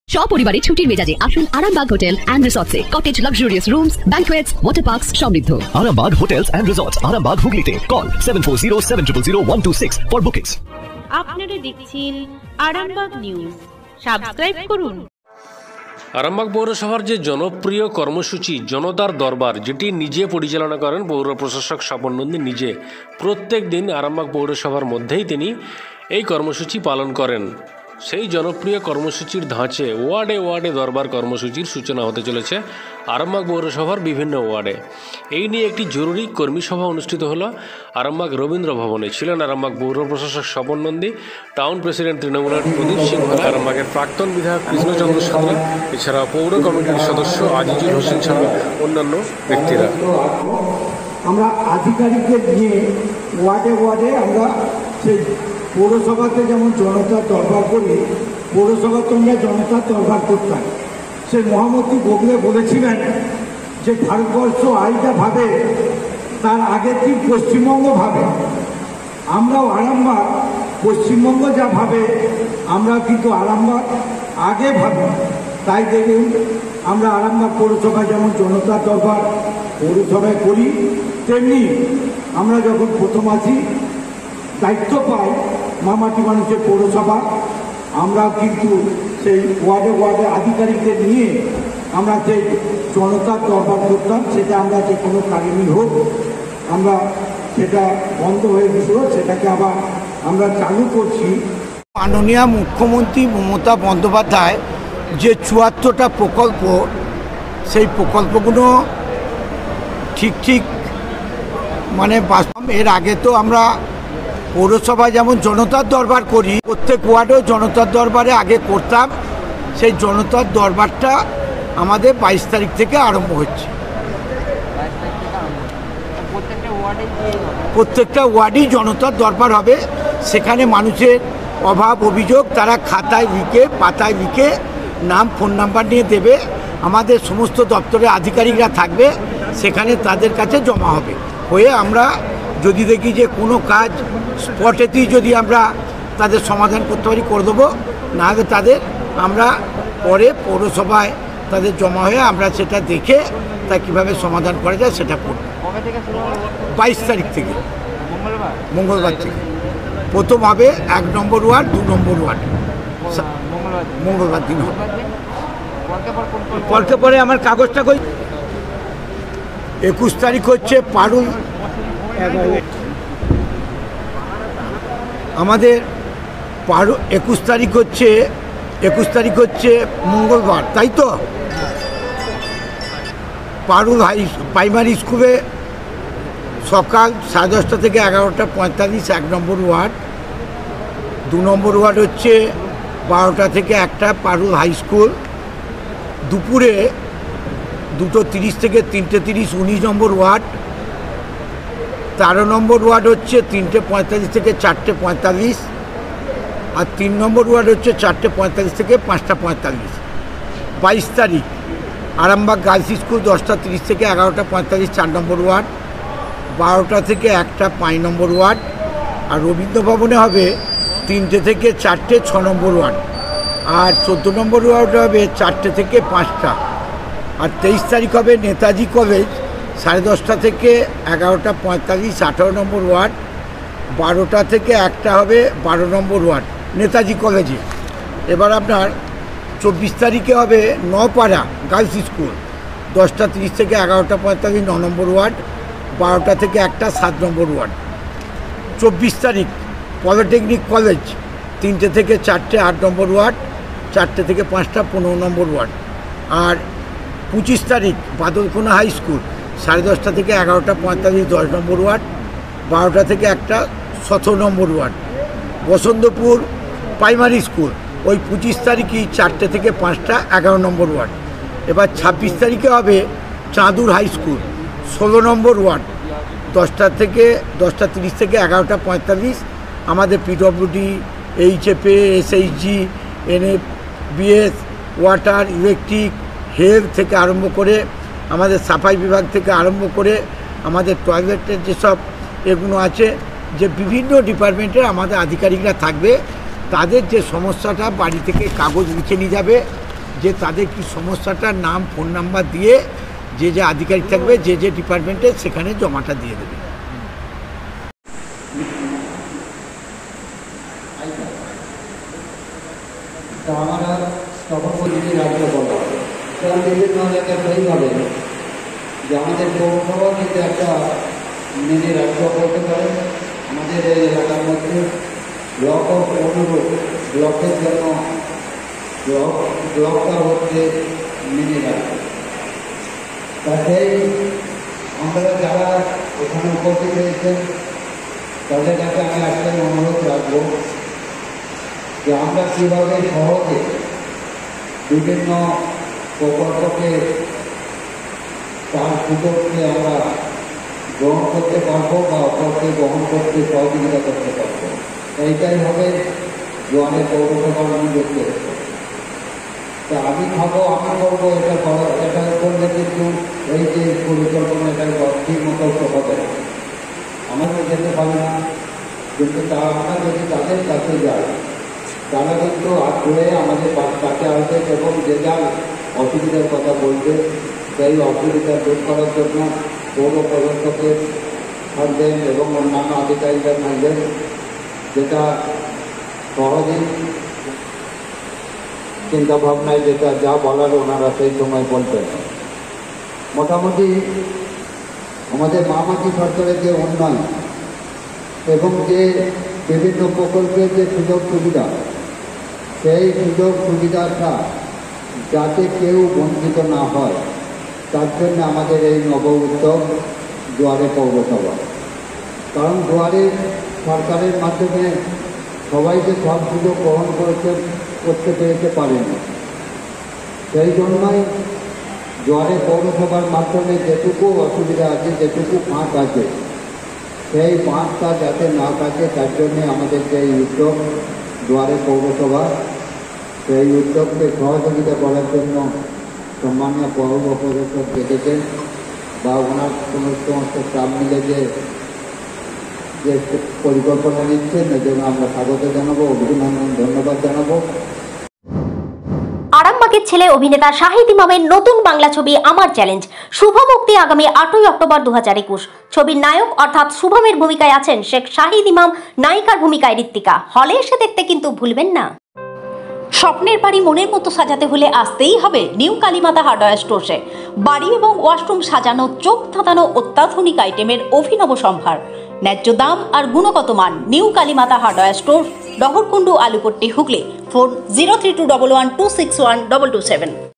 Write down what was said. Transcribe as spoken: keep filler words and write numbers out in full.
সপরিবারে ছুটির মেজাজে আসুন আরামবাগ হোটেল অ্যান্ড রিসর্টসে। Cottage, luxurious rooms, banquets, water parks সমৃদ্ধ। Arambag Hotels and Resorts, Arambag Hooghly. Call seven four zero seven zero zero one two six for bookings. আপনারা দেখছেন Arambagh news, subscribe করুন। আরামবাগ পৌরসভার যে জনপ্রিয় কর্মসূচি জনতার দরবার, যেটি নিজে পরিচালনা করেন পৌর প্রশাসক স্বপন নন্দী নিজে, প্রত্যেক দিন আরামবাগ পৌরসভার মধ্যেই তিনি এই কর্মসূচি পালন করেন। সেই জনপ্রিয় কর্মসূচির ধাঁচে ওয়ার্ডে ওয়ার্ডে দরবার কর্মসূচির সূচনা হতে চলেছে আরামবাগ পৌরসভার বিভিন্ন ওয়ার্ডে। এই নিয়ে একটি জরুরি কর্মী সভা অনুষ্ঠিত হলো আরামবাগ রবীন্দ্র ভবনে। ছিলেন আরামবাগ পৌর প্রশাসক স্বপন নন্দী, টাউন প্রেসিডেন্ট তৃণমূলের প্রদীপ সিংহ, আরামবাগের প্রাক্তন বিধায়ক কৃষ্ণচন্দ্র সাঁতরা, এছাড়া পৌর কমিটির সদস্য আজিজুল হোসেন ছাড়া অন্যান্য ব্যক্তিরা। আমরা আধিকারিকদের নিয়ে ওয়ার্ডে ওয়ার্ডে আমরা সেই পৌরসভাতে যেমন জনতার দরবার করি, পৌরসভাতে আমরা জনতার দরবার করতাম। সেই মহামতি গোখলে বলেছিলেন যে ভারতবর্ষ আইটা ভাবে তার আগের দিন পশ্চিমবঙ্গ ভাবে। আমরাও আরামবাগ পশ্চিমবঙ্গ যা ভাবে আমরা কিন্তু আরামবাগ আগে ভাবি। তাই দেখুন আমরা আরামবাগ পৌরসভায় যেমন জনতার দরবার পৌরসভায় করি, তেমনি আমরা যখন প্রথম আসি দায়িত্ব পাই মামাটি মানুষের পৌরসভা, আমরা কিন্তু সেই ওয়ার্ডে ওয়ার্ডে আধিকারিকদের নিয়ে আমরা সেই জনতার দরবার করতাম। সেটা আমরা যে কোনো কারণই হোক আমরা সেটা বন্ধ হয়ে গেছিল, সেটাকে আবার আমরা চালু করছি। মাননীয় মুখ্যমন্ত্রী মমতা বন্দ্যোপাধ্যায় যে চুয়াত্তরটা প্রকল্প, সেই প্রকল্পগুলো ঠিক ঠিক মানে বাস্তব। এর আগে তো আমরা পৌরসভায় যেমন জনতার দরবার করি, প্রত্যেক ওয়ার্ডেও জনতার দরবারে আগে করতাম। সেই জনতার দরবারটা আমাদের বাইশ তারিখ থেকে আরম্ভ হচ্ছে। প্রত্যেকটা ওয়ার্ডেই জনতার দরবার হবে। সেখানে মানুষের অভাব অভিযোগ তারা খাতায় লিখে, পাতায় লিখে নাম, ফোন নাম্বার নিয়ে দেবে। আমাদের সমস্ত দপ্তরের আধিকারিকরা থাকবে, সেখানে তাদের কাছে জমা হবে। হয়ে আমরা যদি দেখি যে কোনো কাজ স্পটেতেই যদি আমরা তাদের সমাধান করতে পারি করে দেবো, না হলে তাদের আমরা পরে পৌরসভায় তাদের জমা হয়ে আমরা সেটা দেখে তা কীভাবে সমাধান করা যায় সেটা করব। বাইশ তারিখ থেকে মঙ্গলবার থেকে প্রথম হবে এক নম্বর ওয়ার্ড, দু নম্বর ওয়ার্ড মঙ্গলবার দিন হবে। পরকে পরে আমার কাগজটা কই একুশ তারিখ হচ্ছে পারুল, আমাদের পারু একুশ তারিখ হচ্ছে একুশ তারিখ হচ্ছে মঙ্গলবার, তাই তো? পারুল হাই প্রাইমারি স্কুলে সকাল সাড়ে দশটা থেকে এগারোটা পঁয়তাল্লিশ এক নম্বর ওয়ার্ড। দু নম্বর ওয়ার্ড হচ্ছে বারোটা থেকে একটা পারুল হাই স্কুল। দুপুরে দুটো তিরিশ থেকে তিনটে তিরিশ উনিশ নম্বর ওয়ার্ড। তেরো নম্বর ওয়ার্ড হচ্ছে তিনটে পঁয়তাল্লিশ থেকে চারটে পঁয়তাল্লিশ, আর তিন নম্বর ওয়ার্ড হচ্ছে চারটে পঁয়তাল্লিশ থেকে পাঁচটা পঁয়তাল্লিশ। বাইশ তারিখ আরামবাগ গার্লস স্কুল দশটা তিরিশ থেকে এগারোটা পঁয়তাল্লিশ চার নম্বর ওয়ার্ড, বারোটা থেকে একটা পাঁচ নম্বর ওয়ার্ড। আর রবীন্দ্র ভবনে হবে তিনটে থেকে চারটে ছ নম্বর ওয়ার্ড। আর চোদ্দো নম্বর ওয়ার্ড হবে চারটে থেকে পাঁচটা। আর তেইশ তারিখ হবে নেতাজি কলেজ সাড়ে দশটা থেকে এগারোটা পঁয়তাল্লিশ আঠারো নম্বর ওয়ার্ড। বারোটা থেকে একটা হবে বারো নম্বর ওয়ার্ড নেতাজি কলেজে। এবার আপনার চব্বিশ তারিখে হবে নপাড়া গার্লস স্কুল দশটা তিরিশ থেকে এগারোটা পঁয়তাল্লিশ ন নম্বর ওয়ার্ড, বারোটা থেকে একটা সাত নম্বর ওয়ার্ড। চব্বিশ তারিখ পলিটেকনিক কলেজ তিনটে থেকে চারটে আট নম্বর ওয়ার্ড, চারটে থেকে পাঁচটা পনেরো নম্বর ওয়ার্ড। আর পঁচিশ তারিখ বাদলকোনা হাই স্কুল সাড়ে দশটা থেকে এগারোটা পঁয়তাল্লিশ দশ নম্বর ওয়ার্ড, বারোটা থেকে একটা সতেরো নম্বর ওয়ার্ড। বসন্তপুর প্রাইমারি স্কুল ওই পঁচিশ তারিখই চারটে থেকে পাঁচটা এগারো নম্বর ওয়ার্ড। এবার ছাব্বিশ তারিখে হবে চাঁদুর হাই স্কুল ষোলো নম্বর ওয়ার্ড, দশটা থেকে দশটা তিরিশ থেকে এগারোটা পঁয়তাল্লিশ। আমাদের PWD, HFA, SHG, NF, BS, water, electric, health থেকে আরম্ভ করে আমাদের সাফাই বিভাগ থেকে আরম্ভ করে আমাদের টয়লেটের যেসব এগুলো আছে, যে বিভিন্ন ডিপার্টমেন্টের আমাদের আধিকারিকরা থাকবে। তাদের যে সমস্যাটা বাড়ি থেকে কাগজ লিখে নিয়ে যাবে, যে তাদের কি সমস্যাটার নাম ফোন নাম্বার দিয়ে যে যে আধিকারিক থাকবে যে যে ডিপার্টমেন্টে সেখানে জমাটা দিয়ে দেবে। আমরা তখন বলছি রাজ্য বলা তারা বিভিন্ন এলাকায় সেইভাবে যে আমাদের পৌরসভা কিন্তু একটা মিনি রাজ্য করতে পারে। আমাদের এই এলাকার মধ্যে ব্লক অফ পনেরো ব্লকের জন্য ব্লক ব্লকটা হচ্ছে মিনি রাজ্য। তা সেই আমরা যারা ওখানে উপস্থিত হয়েছেন তাদের কাছে আমি একটা অনুরোধ রাখবো যে আমরা কীভাবে সহজে বিভিন্ন প্রকল্পকে তার সুযোগকে আমরা গ্রহণ করতে পারবো বা অপরকে গ্রহণ করতে সহযোগিতা করতে পারবো। এইটাই হবে জোয়ানের পৌরসভার মূল উদ্দেশ্য। তা আমি খাবো আমি করবো এটা করো এটা করলে কিন্তু এই যে পরিকল্পনা এটা ঠিক মতো হবে না, আমরা যেতে পারি না। কিন্তু তা আমরা যদি তাদের কাছে যাই তারা কিন্তু আগ্রহে আমাদের কাছে আসবে এবং যে যার অসুবিধার কথা বলবে সেই অসুবিধা দূর করার জন্য পৌর প্রশাসকের থাকবেন এবং অন্যান্য আধিকারিকরা থাকবেন, যেটা সহজেই চিন্তাভাবনায় যেটা যা বলার ওনারা সেই সময় বলবেন। মোটামুটি আমাদের মামাটি সরকারের যে উন্নয়ন এবং যে বিভিন্ন প্রকল্পের যে সুযোগ সুবিধা সেই সুযোগ সুবিধাটা যাতে কেউ বঞ্চিত না হয় তার জন্য আমাদের এই নব উদ্যোগ দুয়ারে পৌরসভা। কারণ দুয়ারে সরকারের মাধ্যমে সবাই যে সব সুযোগ গ্রহণ করেছে করতে পেরেতে পারেনি, সেই জন্যই দুয়ারে পৌরসভার মাধ্যমে যেটুকু অসুবিধা আছে যেটুকু ফাঁক আছে সেই ফাঁকটা যাতে না থাকে তার জন্যে আমাদের যে উদ্যোগ দুয়ারে পৌরসভা, সেই উদ্যোগকে সহযোগিতা করার জন্য সম্মানীয় পৌর প্রশাসক দেখেছেন বা ওনার সমস্ত সমস্ত স্টাফ মিলে যে যে পরিকল্পনা নিচ্ছেন এজন্য আমরা স্বাগত জানাবো, অভিনন্দন ধন্যবাদ জানাবো। আরামবাগের ছেলে অভিনেতা শাহিদ ইমামের নতুন বাংলা ছবি আমার চ্যালেঞ্জ শুভ মুক্তি আগামী আটই অক্টোবর দু হাজার একুশ। ছবির নায়ক অর্থাৎ শুভমের ভূমিকায় আছেন শেখ শাহিদ ইমাম, নায়িকার ভূমিকায় ঋত্বিকা। হলে এসে দেখতে কিন্তু ভুলবেন না। স্বপ্নের বাড়ি মনের মতো সাজাতে হলে আসতেই হবে নিউ কালীমাতা হার্ডওয়্যার স্টোরে। বাড়ি এবং ওয়াশরুম সাজানো, চোখ ধাঁধানো অত্যাধুনিক আইটেমের অভিনব সম্ভার, ন্যায্য দাম আর গুণগত মান। New Kalimata hardware store, Daharkundu, Alupatti, Hooghly. Phone zero three two double one two six one double two seven.